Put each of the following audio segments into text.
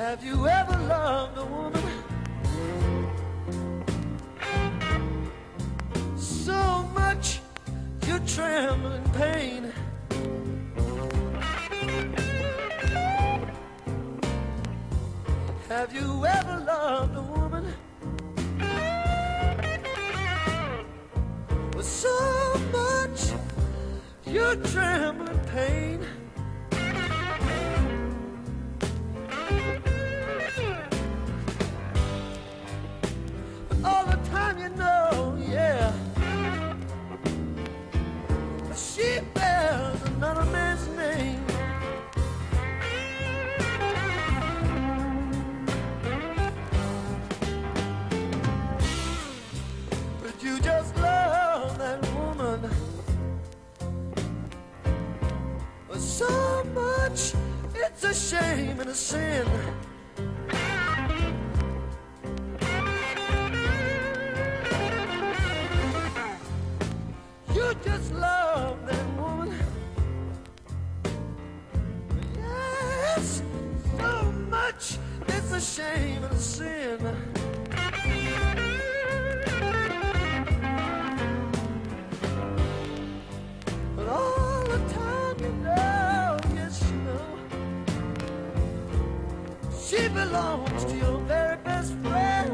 Have you ever loved a woman so much you tremble in pain? Have you ever loved a woman with so much you tremble in pain? All the time you know, yeah, she bears another man's name. But you just love that woman so much, it's a shame and a sin. You just love that woman, yes, so much, it's a shame and a sin. But all the time you know, yes you know, she belongs to your very best friend.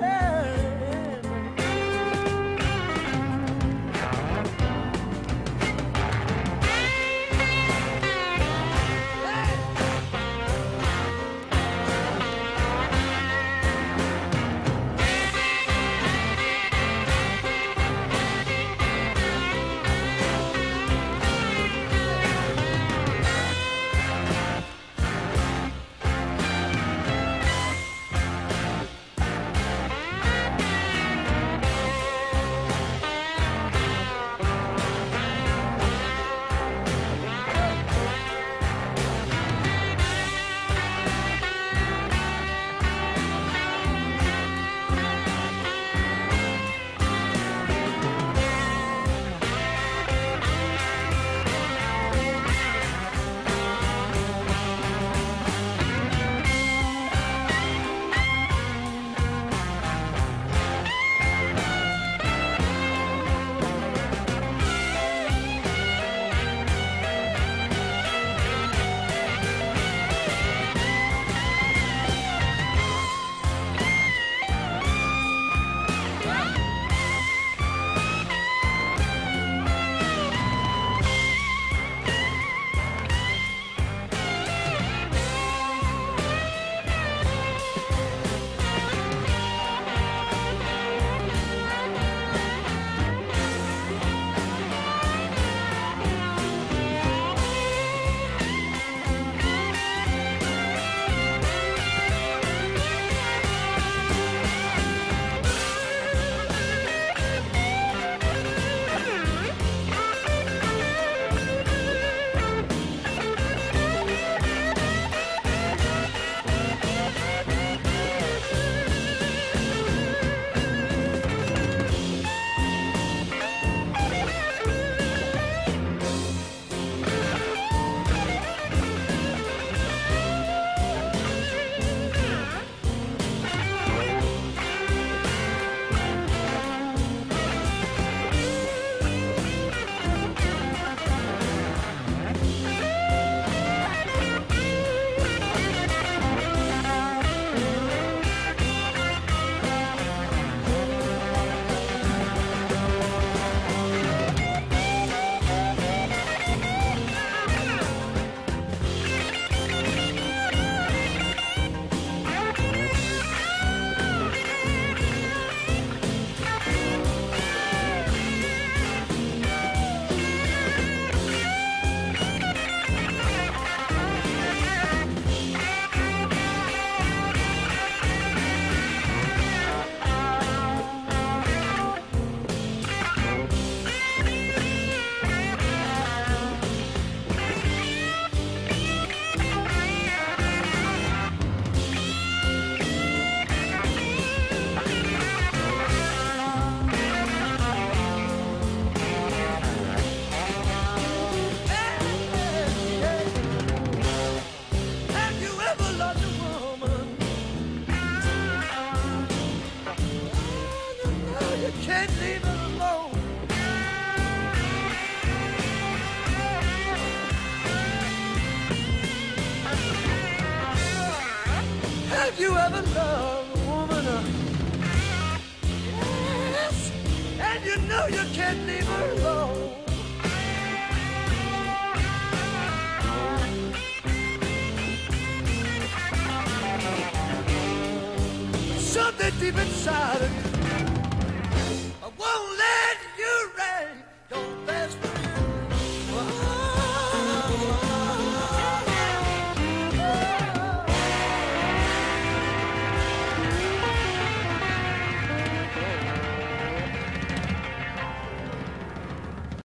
never love a woman. Yes, and you know you can't leave her alone. Something deep inside of you